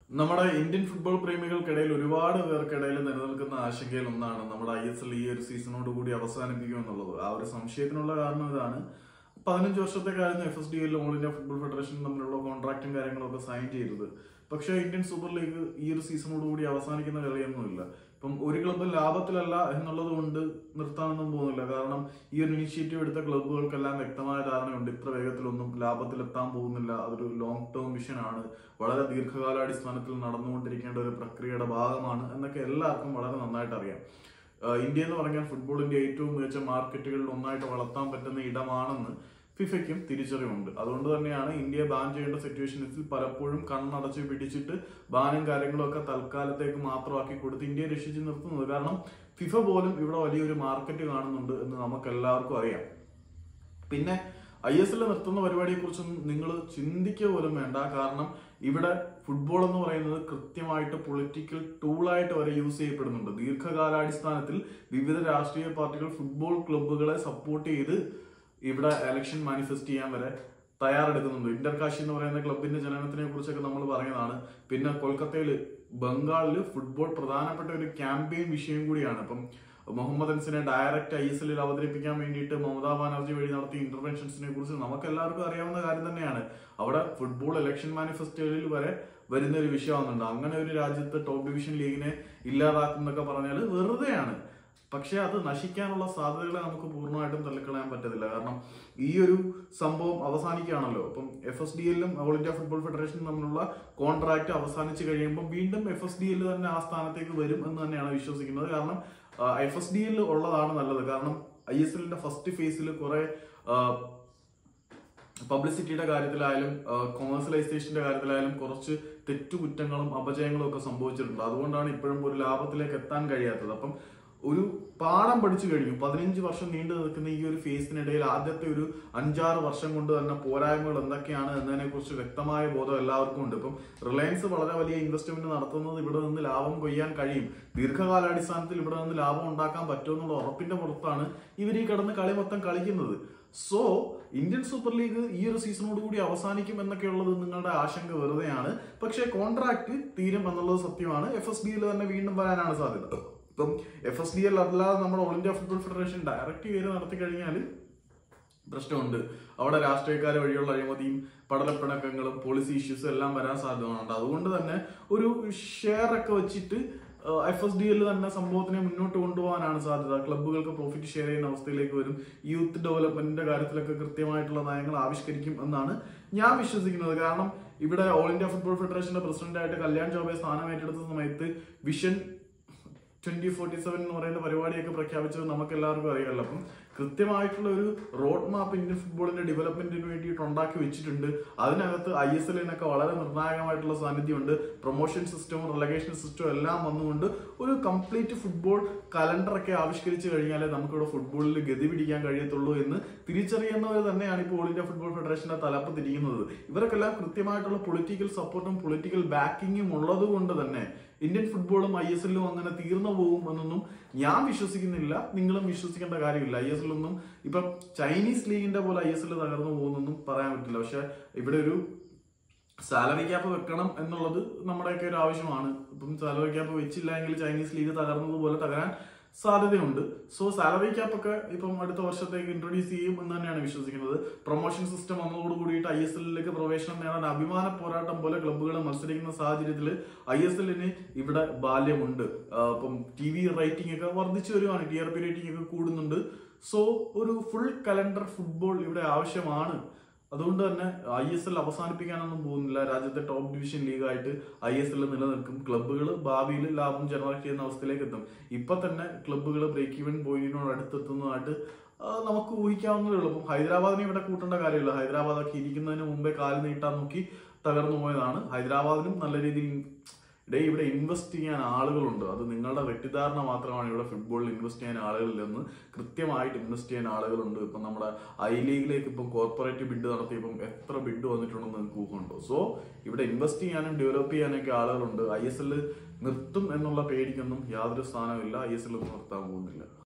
നമ്മുടെ Indian football പ്രേമികൾക്കിടയിൽ ഒരുപാട് പേർക്കിടയിൽ നിലനിൽക്കുന്ന ആശങ്കയിൽ ഒന്നാണ് നമ്മുടെ ISL ഈ ഒരു സീസണോട് കൂടി അവസാനിപ്പിക്കും എന്നുള്ളത്. ആ ഒരു സംശയത്തിനുള്ള കാരണം ഇതാണ്. 15 വർഷത്തേക്കായിരുന്നു FSDL all India football federation തമ്മിലുള്ള കോൺട്രാക്റ്റും കാര്യങ്ങളൊക്കെ സൈൻ ചെയ്തത്. പക്ഷേ ഇന്ത്യൻ സൂപ്പർ ലീഗ് ഈ ഒരു സീസണോട് കൂടി അവസാനിക്കുന്ന കളിയൊന്നുമില്ല. ഇപ്പം ഒരു ക്ലബ്ബ് ലാഭത്തിലല്ല എന്നുള്ളത് കൊണ്ട് നിർത്താനൊന്നും പോകുന്നില്ല. കാരണം ഈ ഒരു ഇനിഷ്യേറ്റീവ് എടുത്ത ക്ലബ്ബുകൾക്കെല്ലാം വ്യക്തമായ ധാരണയുണ്ട്, ഇത്ര വേഗത്തിലൊന്നും ലാഭത്തിലെത്താൻ പോകുന്നില്ല. അതൊരു ലോങ് ടേം വിഷൻ ആണ്, വളരെ ദീർഘകാലാടിസ്ഥാനത്തിൽ നടന്നുകൊണ്ടിരിക്കേണ്ട ഒരു പ്രക്രിയയുടെ ഭാഗമാണ് എന്നൊക്കെ എല്ലാവർക്കും വളരെ നന്നായിട്ട് അറിയാം. ഇന്ത്യ എന്ന് പറഞ്ഞാൽ ഫുട്ബോളിന്റെ ഏറ്റവും മികച്ച മാർക്കറ്റുകളിൽ ഒന്നായിട്ട് വളർത്താൻ പറ്റുന്ന ഇടമാണെന്ന് ഫിഫയ്ക്കും തിരിച്ചറിവുണ്ട്. അതുകൊണ്ട് തന്നെയാണ് ഇന്ത്യയെ ബാൻ ചെയ്യേണ്ട സിറ്റുവേഷൻസിൽ പലപ്പോഴും കണ്ണടച്ച് പിടിച്ചിട്ട് ബാനും കാര്യങ്ങളും ഒക്കെ തൽക്കാലത്തേക്ക് മാത്രമാക്കി കൊടുത്ത് ഇന്ത്യയെ രക്ഷിച്ച് നിർത്തുന്നത്. കാരണം ഫിഫ പോലും ഇവിടെ വലിയൊരു മാർക്കറ്റ് കാണുന്നുണ്ട് എന്ന് നമുക്ക് എല്ലാവർക്കും അറിയാം. പിന്നെ ISL നിർത്തുന്ന പരിപാടിയെ കുറിച്ചൊന്നും നിങ്ങൾ ചിന്തിക്കുക പോലും വേണ്ട. കാരണം ഇവിടെ ഫുട്ബോൾ എന്ന് പറയുന്നത് കൃത്യമായിട്ട് പൊളിറ്റിക്കൽ ടൂളായിട്ട് വരെ യൂസ് ചെയ്യപ്പെടുന്നുണ്ട്. ദീർഘകാലാടിസ്ഥാനത്തിൽ വിവിധ രാഷ്ട്രീയ പാർട്ടികൾ ഫുട്ബോൾ ക്ലബ്ബുകളെ സപ്പോർട്ട് ചെയ്ത് ഇവിടെ എലക്ഷൻ മാനിഫെസ്റ്റ് ചെയ്യാൻ വരെ തയ്യാറെടുക്കുന്നുണ്ട്. ഇന്റർകാശി എന്ന് പറയുന്ന ക്ലബിന്റെ ജനനത്തിനെ കുറിച്ചൊക്കെ നമ്മൾ പറഞ്ഞതാണ്. പിന്നെ കൊൽക്കത്തയിൽ, ബംഗാളിൽ ഫുട്ബോൾ പ്രധാനപ്പെട്ട ഒരു ക്യാമ്പയിൻ വിഷയം കൂടിയാണ്. ഇപ്പം മുഹമ്മദ് അൻസിനെ ഡയറക്റ്റ് ISL അവതരിപ്പിക്കാൻ വേണ്ടിയിട്ട് മമതാ ബാനർജി വഴി നടത്തിയ ഇന്റർവെൻഷൻസിനെ കുറിച്ച് നമുക്ക് എല്ലാവർക്കും അറിയാവുന്ന കാര്യം തന്നെയാണ്. അവിടെ ഫുട്ബോൾ ഇലക്ഷൻ മാനിഫെസ്റ്റോയിൽ വരെ വരുന്ന ഒരു വിഷയമാകുന്നുണ്ട്. അങ്ങനെ ഒരു രാജ്യത്ത് ടോപ്പ് ഡിവിഷൻ ലീഗിനെ ഇല്ലാതാക്കും എന്നൊക്കെ പറഞ്ഞാൽ വെറുതെയാണ്. പക്ഷെ അത് നശിക്കാനുള്ള സാധ്യതകളെ നമുക്ക് പൂർണ്ണമായിട്ടും തള്ളിക്കളയാൻ പറ്റത്തില്ല. കാരണം ഈ ഒരു സംഭവം അവസാനിക്കുകയാണല്ലോ. അപ്പം FSDL-ഉം ഓൾ ഇന്ത്യ ഫുട്ബോൾ ഫെഡറേഷനും തമ്മിലുള്ള കോൺട്രാക്ട് അവസാനിച്ച് കഴിയുമ്പോൾ വീണ്ടും FSDL തന്നെ ആ സ്ഥാനത്തേക്ക് വരും എന്ന് തന്നെയാണ് വിശ്വസിക്കുന്നത്. കാരണം FSDL ഉള്ളതാണ് നല്ലത്. കാരണം ISL-ന്റെ ഫസ്റ്റ് ഫേസിൽ കുറെ പബ്ലിസിറ്റിയുടെ കാര്യത്തിലായാലും കൊമേഴ്സ്യലൈസേഷന്റെ കാര്യത്തിലായാലും കുറച്ച് തെറ്റുകുറ്റങ്ങളും അപജയങ്ങളും ഒക്കെ സംഭവിച്ചിട്ടുണ്ട്. അതുകൊണ്ടാണ് ഇപ്പോഴും ഒരു ലാഭത്തിലേക്ക് എത്താൻ കഴിയാത്തത്. അപ്പം ഒരു പാഠം പഠിച്ചു കഴിഞ്ഞു. 15 വർഷം നീണ്ടു നിൽക്കുന്ന ഈ ഒരു ഫേസിനിടയിൽ ആദ്യത്തെ ഒരു 5-6 വർഷം കൊണ്ട് തന്നെ പോരായ്മകൾ എന്തൊക്കെയാണ് എന്നതിനെ കുറിച്ച് വ്യക്തമായ ബോധം എല്ലാവർക്കും ഉണ്ട്. ഇപ്പം റിലയൻസ് വളരെ വലിയ ഇൻവെസ്റ്റ്മെന്റ് നടത്തുന്നത് ഇവിടെ നിന്ന് ലാഭം കൊയ്യാൻ കഴിയും, ദീർഘകാലാടിസ്ഥാനത്തിൽ ഇവിടെ നിന്ന് ലാഭം ഉണ്ടാക്കാൻ പറ്റുമെന്നുള്ള ഉറപ്പിന്റെ പുറത്താണ് ഇവർ ഈ കിടന്ന് കളി മൊത്തം കളിക്കുന്നത്. സോ ഇന്ത്യൻ സൂപ്പർ ലീഗ് ഈ ഒരു സീസണോട് കൂടി അവസാനിക്കും എന്നൊക്കെയുള്ളത് നിങ്ങളുടെ ആശങ്ക വെറുതെയാണ്. പക്ഷേ കോൺട്രാക്ട് തീരും എന്നുള്ളത് സത്യമാണ്. FSDL തന്നെ വീണ്ടും വരാനാണ് സാധ്യത. ഇപ്പം FSDL അല്ലാതെ നമ്മുടെ all India football federation direct കയറി നടത്തി കഴിഞ്ഞാൽ പ്രശ്നമുണ്ട്. അവിടെ രാഷ്ട്രീയക്കാരെ വഴിയുള്ള അഴിമതിയും പടലപ്പിണക്കങ്ങളും പോളിസി ഇഷ്യൂസും എല്ലാം വരാൻ സാധ്യതയുണ്ട്. അതുകൊണ്ട് തന്നെ ഒരു ഷെയർ ഒക്കെ വെച്ചിട്ട് FSDL തന്നെ സംഭവത്തിനെ മുന്നോട്ട് കൊണ്ടുപോകാനാണ് സാധ്യത. ക്ലബ്ബുകൾക്ക് പ്രോഫിറ്റ് ഷെയർ ചെയ്യുന്ന അവസ്ഥയിലേക്ക് വരും. യൂത്ത് ഡെവലപ്മെന്റിന്റെ കാര്യത്തിലൊക്കെ കൃത്യമായിട്ടുള്ള നയങ്ങൾ ആവിഷ്കരിക്കും എന്നാണ് ഞാൻ വിശ്വസിക്കുന്നത്. കാരണം ഇവിടെ ഓൾ ഇന്ത്യ ഫുട്ബോൾ ഫെഡറേഷന്റെ പ്രസിഡന്റായിട്ട് കല്യാൺ ചൗബെ സ്ഥാനം ഏറ്റെടുത്ത സമയത്ത് വിഷൻ 2047 എന്ന് പറയുന്ന പരിപാടിയൊക്കെ പ്രഖ്യാപിച്ചത് നമുക്ക് എല്ലാവർക്കും അറിയാമല്ലോ. അപ്പം കൃത്യമായിട്ടുള്ള ഒരു റോഡ് മാപ്പ് ഇന്ത്യൻ ഫുട്ബോളിന്റെ ഡെവലപ്മെന്റിന് വേണ്ടിയിട്ട് ഉണ്ടാക്കി വെച്ചിട്ടുണ്ട്. അതിനകത്ത് ISL-നൊക്കെ വളരെ നിർണായകമായിട്ടുള്ള സാന്നിധ്യമുണ്ട്. പ്രൊമോഷൻ സിസ്റ്റവും റിലഗേഷൻ സിസ്റ്റവും എല്ലാം വന്നുകൊണ്ട് ഒരു കംപ്ലീറ്റ് ഫുട്ബോൾ കലണ്ടറൊക്കെ ആവിഷ്കരിച്ചു കഴിഞ്ഞാലേ നമുക്കിവിടെ ഫുട്ബോളിൽ ഗതി പിടിക്കാൻ കഴിയത്തുള്ളൂ എന്ന് തിരിച്ചറിയുന്നവർ തന്നെയാണ് ഇപ്പോൾ ഓൾ ഇന്ത്യ ഫുട്ബോൾ ഫെഡറേഷന്റെ തലപ്പ് തിരിക്കുന്നത്. ഇവർക്കെല്ലാം കൃത്യമായിട്ടുള്ള പൊളിറ്റിക്കൽ സപ്പോർട്ടും പൊളിറ്റിക്കൽ ബാക്കിങ്ങും ഉള്ളത് കൊണ്ട് തന്നെ ഇന്ത്യൻ ഫുട്ബോളും ISL-ഉം അങ്ങനെ തീർന്നു പോകും എന്നൊന്നും ഞാൻ വിശ്വസിക്കുന്നില്ല. നിങ്ങളും വിശ്വസിക്കേണ്ട കാര്യമില്ല. ISL-ഒന്നും ഇപ്പം ചൈനീസ് ലീഗിന്റെ പോലെ ISL തകർന്നു പോകുന്നൊന്നും പറയാൻ പറ്റില്ല. പക്ഷെ ഇവിടെ ഒരു സാലറി ക്യാപ്പ് വെക്കണം എന്നുള്ളത് നമ്മുടെയൊക്കെ ഒരു ആവശ്യമാണ്. ഇപ്പം സാലറി ക്യാപ്പ് വെച്ചില്ല എങ്കിൽ ചൈനീസ് ലീഗ് തകർന്നതുപോലെ തകരാൻ സാധ്യതയുണ്ട്. സോ സാലറി ക്യാപ്പ് ഒക്കെ ഇപ്പം അടുത്ത വർഷത്തേക്ക് ഇൻട്രൊഡ്യൂസ് ചെയ്യും എന്ന് തന്നെയാണ് വിശ്വസിക്കുന്നത്. പ്രൊമോഷൻ സിസ്റ്റം വന്നതോട് കൂടിയിട്ട് ISL-ലേക്ക് പ്രവേശനം നേടാൻ അഭിമാന പോരാട്ടം പോലെ ക്ലബ്ബുകൾ മത്സരിക്കുന്ന സാഹചര്യത്തിൽ ISL-ന് ഇവിടെ ബാല്യമുണ്ട്. ഇപ്പം TV റേറ്റിംഗ് ഒക്കെ വർദ്ധിച്ചു വരുവാണ്, TRP റേറ്റിംഗ് ഒക്കെ കൂടുന്നുണ്ട്. സോ ഒരു ഫുൾ കലണ്ടർ ഫുട്ബോൾ ഇവിടെ ആവശ്യമാണ്. അതുകൊണ്ട് തന്നെ ISL അവസാനിപ്പിക്കാനൊന്നും പോകുന്നില്ല. രാജ്യത്തെ ടോപ്പ് ഡിവിഷൻ ലീഗായിട്ട് ISL നിലനിൽക്കും. ക്ലബ്ബുകൾ ഭാവിയിൽ ലാഭം ജനറേറ്റ് ചെയ്യുന്ന അവസ്ഥയിലേക്ക് എത്തും. ഇപ്പൊ തന്നെ ക്ലബ്ബുകൾ ബ്രേക്ക് ഈവൻ പോയിന്റിനോട് അടുത്തെത്തുന്നതായിട്ട് നമുക്ക് ഊഹിക്കാവുന്നതേ ഉള്ളൂ. അപ്പം ഹൈദരാബാദിനെ ഇവിടെ കൂട്ടേണ്ട കാര്യമില്ല. ഹൈദരാബാദൊക്കെ ഇരിക്കുന്നതിന് മുമ്പേ കാല് നീട്ടാൻ നോക്കി തകർന്നു പോയതാണ്. ഹൈദരാബാദിനും നല്ല രീതിയിൽ ഇവിടെ ഇൻവെസ്റ്റ് ചെയ്യാൻ ആളുകളുണ്ട്. അത് നിങ്ങളുടെ തെറ്റിദ്ധാരണ മാത്രമാണ്. ഇവിടെ ഫുട്ബോളിൽ ഇൻവെസ്റ്റ് ചെയ്യാൻ ആളുകളില്ലെന്ന്. കൃത്യമായിട്ട് ഇൻവെസ്റ്റ് ചെയ്യാൻ ആളുകളുണ്ട്. ഇപ്പം നമ്മുടെ ലീഗിലേക്ക് ഇപ്പം കോർപ്പറേറ്റ് ബിഡ് നടത്തിയപ്പം എത്ര ബിഡ് വന്നിട്ടുണ്ടെന്ന് നിങ്ങൾക്ക് ഊഹമുണ്ടോ? സോ ഇവിടെ ഇൻവെസ്റ്റ് ചെയ്യാനും ഡെവലപ്പ് ചെയ്യാനൊക്കെ ആളുകളുണ്ട്. ISL നിർത്തും എന്നുള്ള പേടിക്കൊന്നും യാതൊരു സ്ഥാനമില്ല. ISL ഒന്നും നിർത്താൻ പോകുന്നില്ല.